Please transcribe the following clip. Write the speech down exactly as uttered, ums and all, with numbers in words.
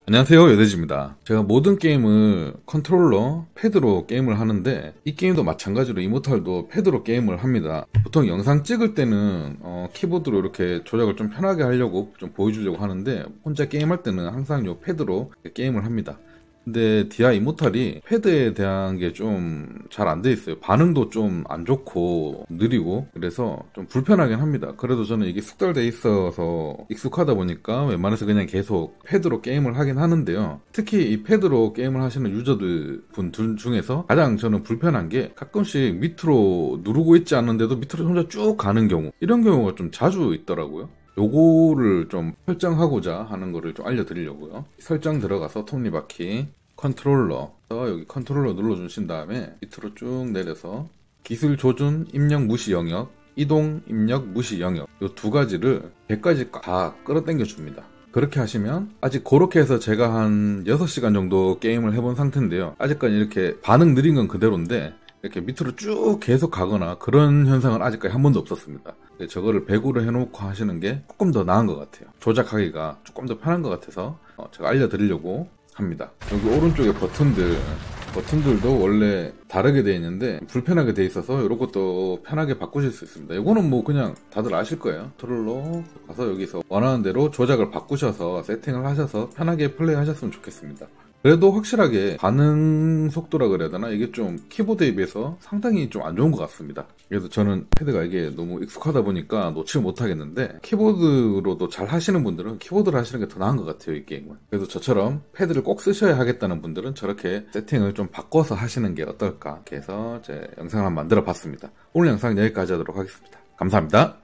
안녕하세요, 여대지입니다. 제가 모든 게임을 컨트롤러, 패드로 게임을 하는데 이 게임도 마찬가지로 이모탈도 패드로 게임을 합니다. 보통 영상 찍을 때는 어, 키보드로 이렇게 조작을 좀 편하게 하려고 좀 보여주려고 하는데 혼자 게임할 때는 항상 이 패드로 게임을 합니다. 근데 디아 이모탈이 패드에 대한 게 좀 잘 안 돼 있어요. 반응도 좀 안 좋고 느리고 그래서 좀 불편하긴 합니다. 그래도 저는 이게 숙달돼 있어서 익숙하다 보니까 웬만해서 그냥 계속 패드로 게임을 하긴 하는데요. 특히 이 패드로 게임을 하시는 유저들 분 중에서 가장 저는 불편한 게 가끔씩 밑으로 누르고 있지 않는데도 밑으로 혼자 쭉 가는 경우, 이런 경우가 좀 자주 있더라고요. 요거를 좀 설정하고자 하는 거를 좀 알려드리려고요. 설정 들어가서 톱니바퀴 컨트롤러, 여기 컨트롤러 눌러주신 다음에 밑으로 쭉 내려서 기술 조준 입력 무시 영역, 이동 입력 무시 영역, 요 두 가지를 백 가지 다 끌어당겨 줍니다. 그렇게 하시면 아직 그렇게 해서 제가 한 여섯 시간 정도 게임을 해본 상태인데요. 아직까지 이렇게 반응 느린 건 그대로인데 이렇게 밑으로 쭉 계속 가거나 그런 현상은 아직까지 한 번도 없었습니다. 저거를 백으로 해놓고 하시는 게 조금 더 나은 것 같아요. 조작하기가 조금 더 편한 것 같아서 제가 알려드리려고 합니다. 여기 오른쪽에 버튼들, 버튼들도 원래 다르게 되어 있는데 불편하게 되어 있어서 이런 것도 편하게 바꾸실 수 있습니다. 이거는 뭐 그냥 다들 아실 거예요. 컨트롤러 가서 여기서 원하는 대로 조작을 바꾸셔서 세팅을 하셔서 편하게 플레이 하셨으면 좋겠습니다. 그래도 확실하게 반응 속도라 그래야 되나? 이게 좀 키보드에 비해서 상당히 좀 안 좋은 것 같습니다. 그래서 저는 패드가 이게 너무 익숙하다 보니까 놓지 못하겠는데 키보드로도 잘 하시는 분들은 키보드를 하시는 게 더 나은 것 같아요, 이 게임은. 그래서 저처럼 패드를 꼭 쓰셔야 하겠다는 분들은 저렇게 세팅을 좀 바꿔서 하시는 게 어떨까? 이렇게 해서 제 영상을 한번 만들어 봤습니다. 오늘 영상 여기까지 하도록 하겠습니다. 감사합니다.